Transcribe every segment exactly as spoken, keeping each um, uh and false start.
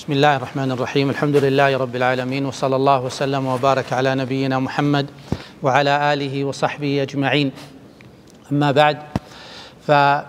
بسم الله الرحمن الرحيم. الحمد لله رب العالمين، وصلى الله وسلم وبارك على نبينا محمد وعلى آله وصحبه أجمعين. أما بعد، فرأى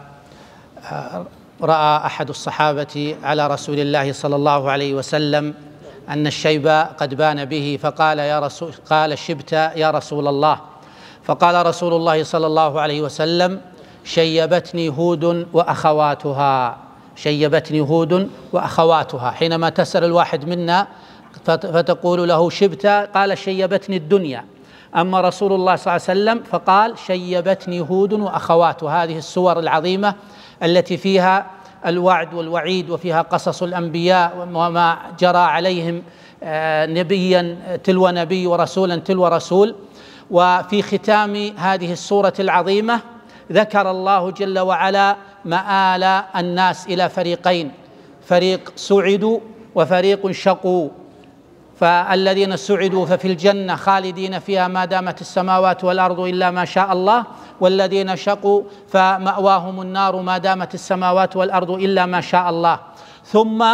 أحد الصحابة على رسول الله صلى الله عليه وسلم أن الشيب قد بان به، فقال يا رسول قال شبت يا رسول الله. فقال رسول الله صلى الله عليه وسلم: شيبتني هود وأخواتها. شيبتني هود وأخواتها. حينما تسأل الواحد منا فتقول له شبت، قال شيبتني الدنيا. أما رسول الله صلى الله عليه وسلم فقال شيبتني هود وأخواتها. هذه السور العظيمة التي فيها الوعد والوعيد، وفيها قصص الأنبياء وما جرى عليهم نبيا تلو نبي ورسولا تلو رسول. وفي ختام هذه السورة العظيمة ذكر الله جل وعلا مآل الناس إلى فريقين: فريق سعدوا وفريق شقوا. فالذين سعدوا ففي الجنة خالدين فيها ما دامت السماوات والأرض إلا ما شاء الله، والذين شقوا فمأواهم النار ما دامت السماوات والأرض إلا ما شاء الله. ثم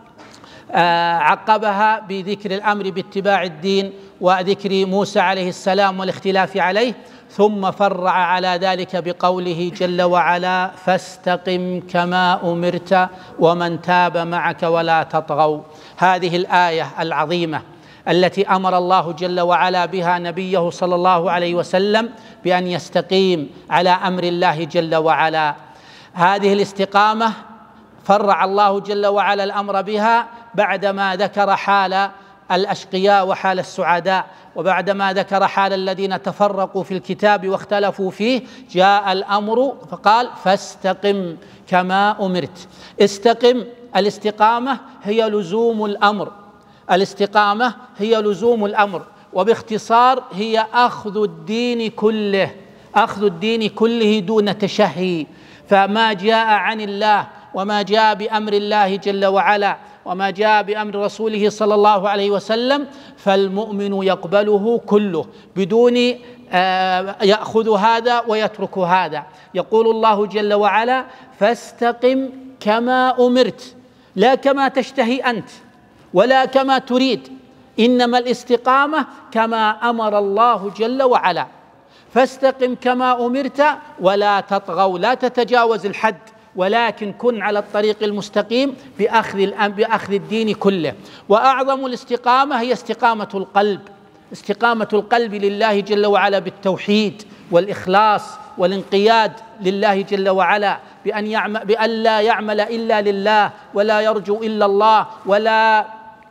عقبها بذكر الأمر باتباع الدين وذكر موسى عليه السلام والاختلاف عليه، ثم فرع على ذلك بقوله جل وعلا: فاستقم كما أمرت ومن تاب معك ولا تطغوا. هذه الآية العظيمة التي أمر الله جل وعلا بها نبيه صلى الله عليه وسلم بأن يستقيم على أمر الله جل وعلا. هذه الاستقامة فرع الله جل وعلا الأمر بها بعدما ذكر حال الأشقياء وحال السعداء، وبعدما ذكر حال الذين تفرقوا في الكتاب واختلفوا فيه، جاء الأمر فقال: فاستقم كما أمرت. استقم، الاستقامة هي لزوم الأمر. الاستقامة هي لزوم الأمر، وباختصار هي أخذ الدين كله، أخذ الدين كله دون تشهي. فما جاء عن الله وما جاء بأمر الله جل وعلا وما جاء بأمر رسوله صلى الله عليه وسلم فالمؤمن يقبله كله بدون يأخذ هذا ويترك هذا. يقول الله جل وعلا: فاستقم كما أمرت، لا كما تشتهي أنت ولا كما تريد، إنما الاستقامة كما أمر الله جل وعلا. فاستقم كما أمرت ولا تطغوا، لا تتجاوز الحد، ولكن كن على الطريق المستقيم بأخذ بأخذ الدين كله. وأعظم الاستقامة هي استقامة القلب، استقامة القلب لله جل وعلا بالتوحيد والإخلاص والانقياد لله جل وعلا، بأن يعمل بأن لا يعمل إلا لله، ولا يرجو إلا الله، ولا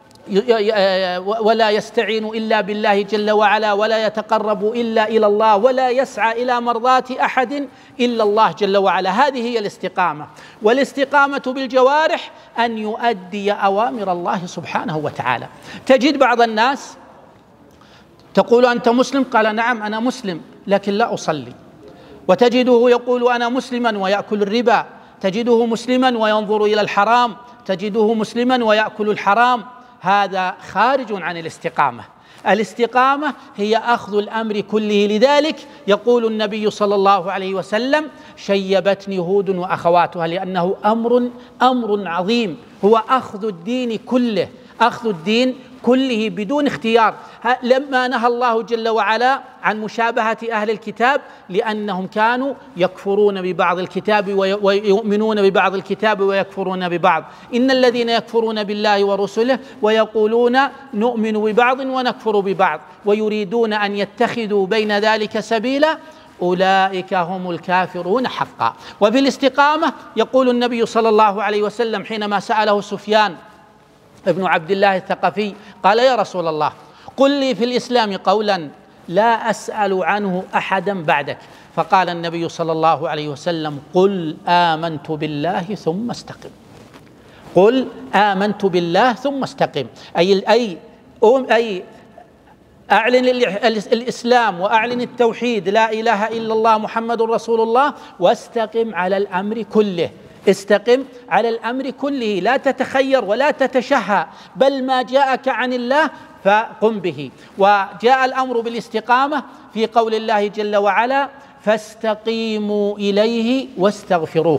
ولا يستعين إلا بالله جل وعلا، ولا يتقرب إلا إلى الله، ولا يسعى إلى مرضات أحد إلا الله جل وعلا. هذه هي الاستقامة. والاستقامة بالجوارح أن يؤدي أوامر الله سبحانه وتعالى. تجد بعض الناس تقول: أنت مسلم؟ قال: نعم أنا مسلم لكن لا أصلي. وتجده يقول: أنا مسلما ويأكل الربا. تجده مسلما وينظر إلى الحرام. تجده مسلما ويأكل الحرام. هذا خارج عن الاستقامة. الاستقامة هي أخذ الأمر كله. لذلك يقول النبي صلى الله عليه وسلم: شيبتني هود وأخواتها، لأنه أمر أمر عظيم، هو أخذ الدين كله، أخذ الدين كله بدون اختيار. لما نهى الله جل وعلا عن مشابهة أهل الكتاب لأنهم كانوا يكفرون ببعض الكتاب ويؤمنون ببعض الكتاب ويكفرون ببعض. إن الذين يكفرون بالله ورسله ويقولون نؤمن ببعض ونكفر ببعض ويريدون أن يتخذوا بين ذلك سبيلا أولئك هم الكافرون حقا. وفي الاستقامة يقول النبي صلى الله عليه وسلم حينما سأله سفيان ابن عبد الله الثقفي قال: يا رسول الله، قل لي في الإسلام قولا لا أسأل عنه أحدا بعدك. فقال النبي صلى الله عليه وسلم: قل آمنت بالله ثم استقم. قل آمنت بالله ثم استقم، أي أي أي أعلن الإسلام وأعلن التوحيد، لا إله إلا الله محمد رسول الله، واستقم على الأمر كله. استقم على الأمر كله، لا تتخير ولا تتشهى، بل ما جاءك عن الله فقم به. وجاء الأمر بالاستقامة في قول الله جل وعلا: فاستقيموا إليه واستغفروه.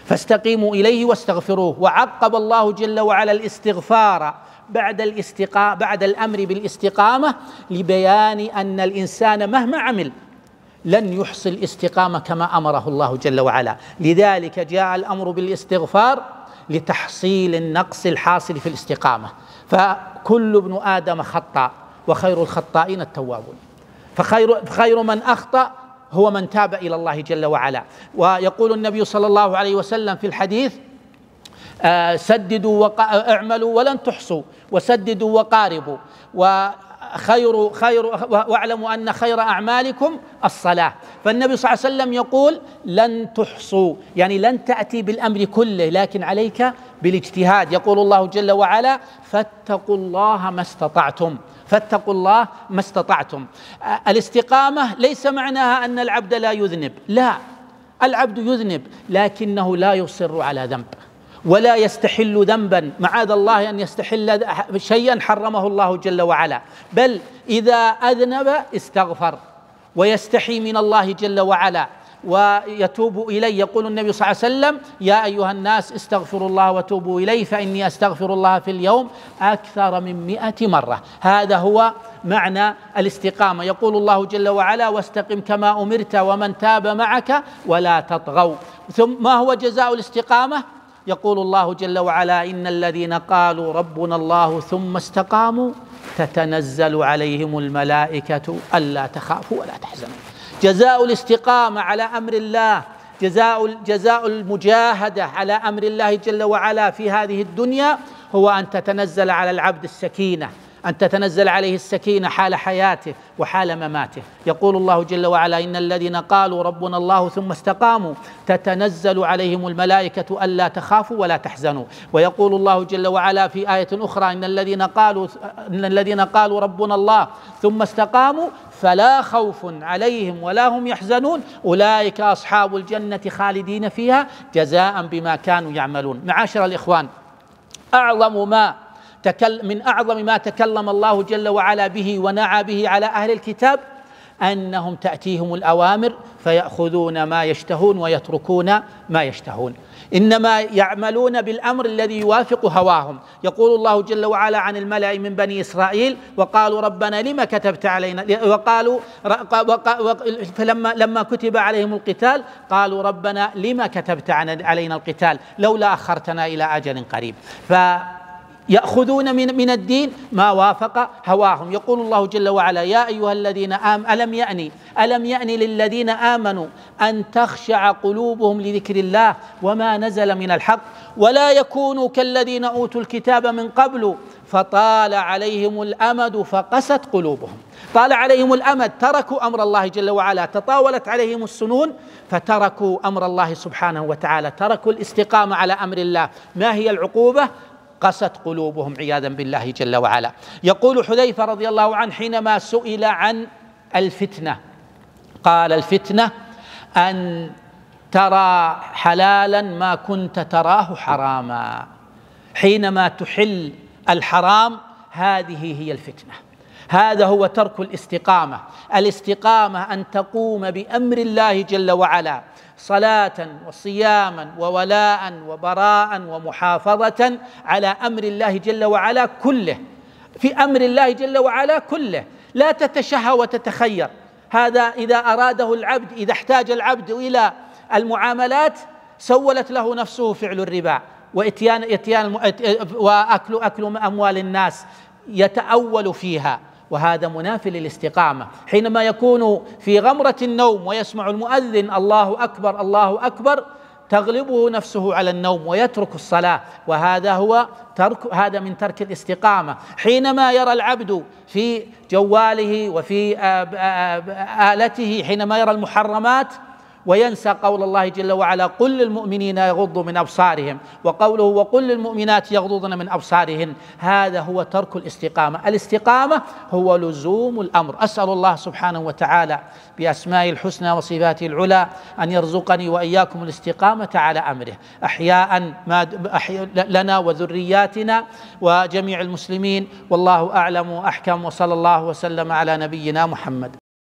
فاستقيموا إليه واستغفروه. وعقب الله جل وعلا الاستغفار بعد الاستقامة بعد الأمر بالاستقامة لبيان أن الإنسان مهما عمل لن يحصي الاستقامة كما أمره الله جل وعلا. لذلك جاء الأمر بالاستغفار لتحصيل النقص الحاصل في الاستقامة. فكل ابن آدم خطأ وخير الخطائين التوابون، فخير, فخير من أخطأ هو من تاب إلى الله جل وعلا. ويقول النبي صلى الله عليه وسلم في الحديث: آه سددوا واعملوا ولن تحصوا، وسددوا وقاربوا، وخير خير واعلموا أن خير أعمالكم الصلاة. فالنبي صلى الله عليه وسلم يقول: لن تحصوا، يعني لن تأتي بالأمر كله، لكن عليك بالاجتهاد. يقول الله جل وعلا: فاتقوا الله ما استطعتم، فاتقوا الله ما استطعتم. الاستقامة ليس معناها أن العبد لا يذنب، لا، العبد يذنب لكنه لا يصر على ذنب ولا يستحل ذنبا، معاذ الله أن يستحل شيئا حرمه الله جل وعلا، بل إذا أذنب استغفر ويستحي من الله جل وعلا ويتوب إليه. يقول النبي صلى الله عليه وسلم: يا أيها الناس استغفروا الله وتوبوا إليه فإني أستغفر الله في اليوم أكثر من مئة مرة. هذا هو معنى الاستقامة. يقول الله جل وعلا: واستقم كما أمرت ومن تاب معك ولا تطغوا. ثم ما هو جزاء الاستقامة؟ يقول الله جل وعلا: إن الذين قالوا ربنا الله ثم استقاموا تتنزل عليهم الملائكة ألا تخافوا ولا تحزنوا. جزاء الاستقامة على أمر الله، جزاء جزاء المجاهدة على أمر الله جل وعلا في هذه الدنيا هو أن تتنزل على العبد السكينة، أن تتنزل عليه السكينة حال حياته وحال مماته. يقول الله جل وعلا: إن الذين قالوا ربنا الله ثم استقاموا تتنزل عليهم الملائكة ألا تخافوا ولا تحزنوا. ويقول الله جل وعلا في آية أخرى: إن الذين قالوا إن الذين قالوا ربنا الله ثم استقاموا فلا خوف عليهم ولا هم يحزنون أولئك أصحاب الجنة خالدين فيها جزاء بما كانوا يعملون. معاشر الإخوان، أعظم ما من أعظم ما تكلم الله جل وعلا به ونعى به على أهل الكتاب أنهم تأتيهم الأوامر فيأخذون ما يشتهون ويتركون ما يشتهون، إنما يعملون بالأمر الذي يوافق هواهم. يقول الله جل وعلا عن الملأ من بني إسرائيل: وقالوا ربنا لما كتبت علينا، وقالوا فلما لما كتب عليهم القتال قالوا ربنا لما كتبت علينا القتال لولا أخرتنا إلى أجل قريب. ف يأخذون من من الدين ما وافق هواهم. يقول الله جل وعلا: يا أيها الذين آمنوا ألم يأني ألم يأني للذين آمنوا أن تخشع قلوبهم لذكر الله وما نزل من الحق ولا يكونوا كالذين أوتوا الكتاب من قبل فطال عليهم الأمد فقست قلوبهم. طال عليهم الأمد، تركوا أمر الله جل وعلا، تطاولت عليهم السنون فتركوا أمر الله سبحانه وتعالى، تركوا الاستقامة على أمر الله. ما هي العقوبة؟ قست قلوبهم عياذا بالله جل وعلا. يقول حذيفة رضي الله عنه حينما سئل عن الفتنة قال: الفتنة أن ترى حلالا ما كنت تراه حراما. حينما تحل الحرام هذه هي الفتنة، هذا هو ترك الاستقامة. الاستقامة أن تقوم بأمر الله جل وعلا صلاة وصياما وولاء وبراء ومحافظة على أمر الله جل وعلا كله، في أمر الله جل وعلا كله، لا تتشهى وتتخير. هذا إذا أراده العبد، إذا احتاج العبد إلى المعاملات سولت له نفسه فعل الربا وإتيان إتيان وأكل أكل أموال الناس، يتأول فيها، وهذا منافي للاستقامة. حينما يكون في غمرة النوم ويسمع المؤذن الله أكبر الله أكبر تغلبه نفسه على النوم ويترك الصلاة، وهذا هو ترك هذا من ترك الاستقامة. حينما يرى العبد في جواله وفي آلته، حينما يرى المحرمات وينسى قول الله جل وعلا: قل للمؤمنين يغضوا من أبصارهم، وقوله: وقل للمؤمنات يغضضن من أبصارهن، هذا هو ترك الاستقامة. الاستقامة هو لزوم الأمر. أسأل الله سبحانه وتعالى بأسمائه الحسنى وصفاته العلى أن يرزقني وإياكم الاستقامة على أمره أحياء لنا وذرياتنا وجميع المسلمين، والله أعلم وأحكم، وصلى الله وسلم على نبينا محمد.